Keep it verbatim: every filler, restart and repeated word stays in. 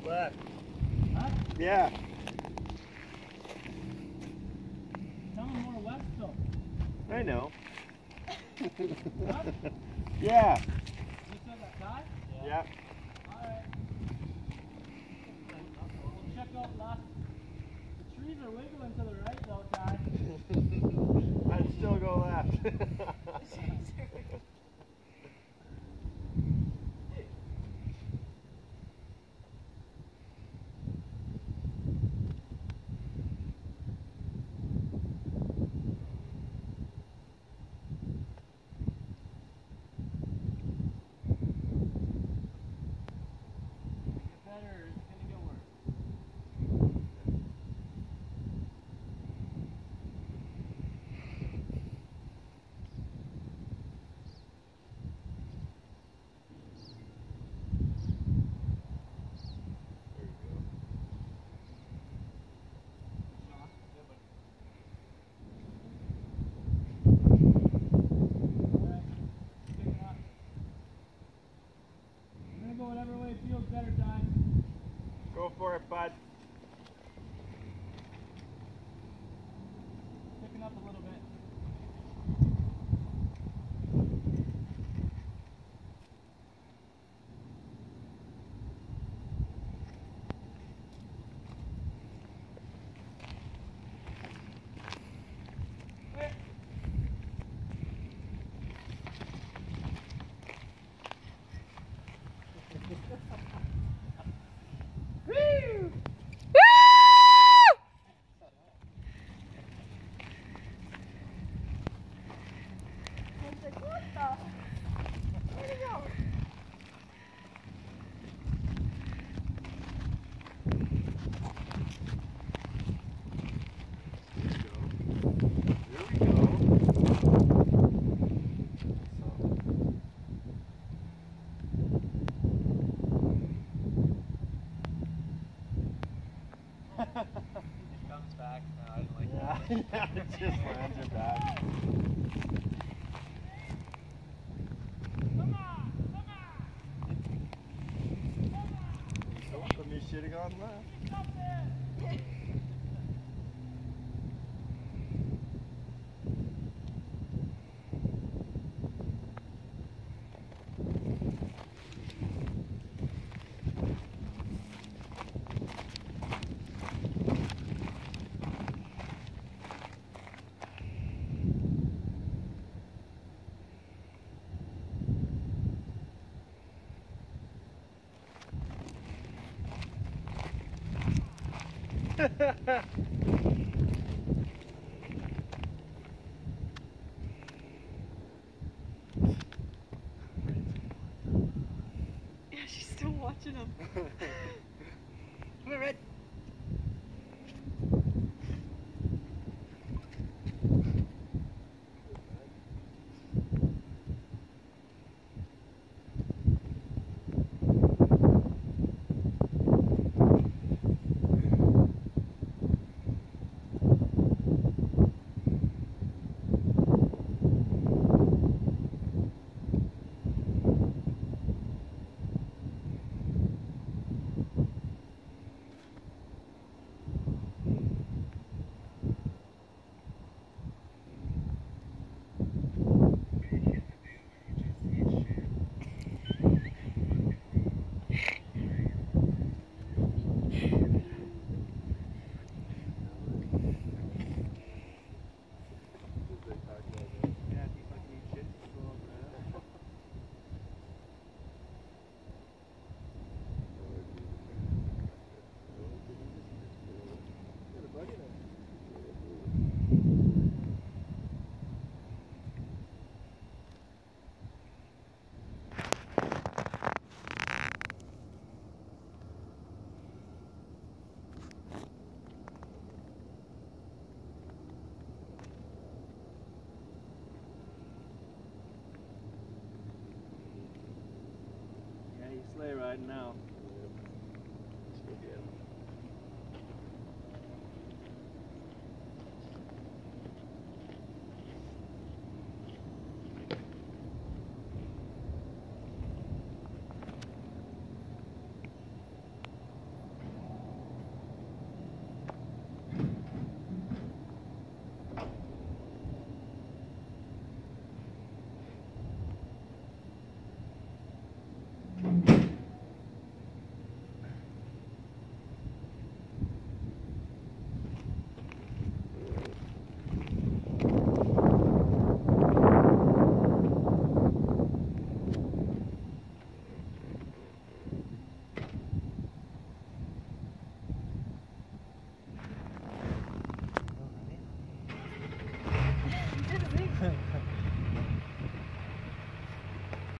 Left. Huh? Yeah. Tell him more west though. I know. Huh? Yeah. You said that guy? Yeah. Yeah. Alright. We'll check out left. The trees are wiggling to the right though, Ty. I'd still go left. Whatever way feels better, Ty. Go for it, bud. Picking up a little bit. It comes back now, I don't like Yeah, that. yeah, it just lands her back. Come on! Come on! But me should have gone left. Get up there! Yeah, she's still watching him. Come here, Red. Yeah, you sleigh riding now. Yep. Let's go get him.